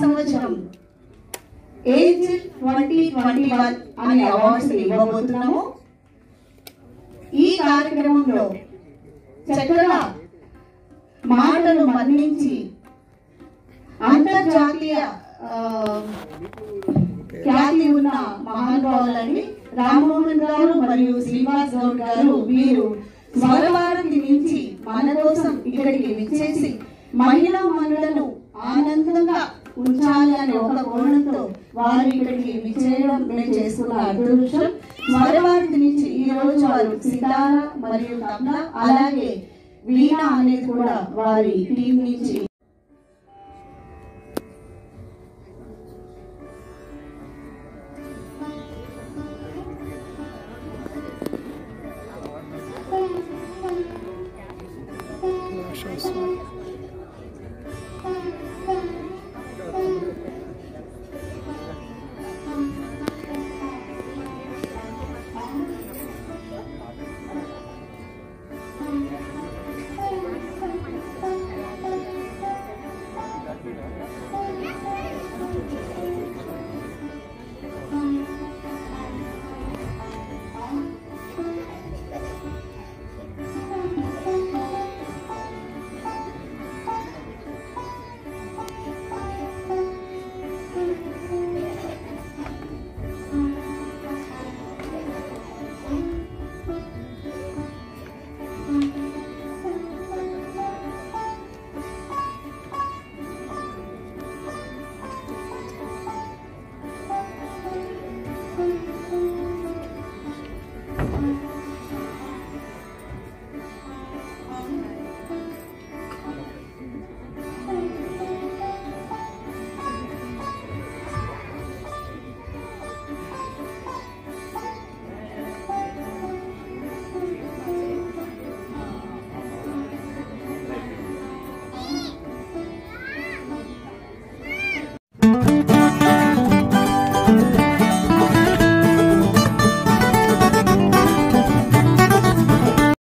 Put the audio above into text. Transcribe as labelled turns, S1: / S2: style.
S1: సంవత్సరం ఏజ్ 2021 అనే అవార్డ్స్ ఇవ్వబోతున్నాము. ఈ కార్యక్రమంలో చక్కగా మాటలు మన్నించి అంతర్జాతీయ ఖ్యాతి ఉన్న మహానుభావులని రామ్మోహన్ గారు మరియు శ్రీనివాస్ గౌడ్ గారు వీరు స్వరభారతి నుంచి మన కోసం ఇక్కడికి విచ్చేసి మహిళా మనులను ఆనందంగా ఉంచాలి అనే ఒక కోణంతో వారు ఇక్కడికి విచ్చేయడం నేను చేసుకున్న అదృష్టం. స్వరభారతి నుంచి ఈ రోజు వారు సితార మరియు తబలా అలాగే వీణ అనేది కూడా వారి టీం నుంచి
S2: Show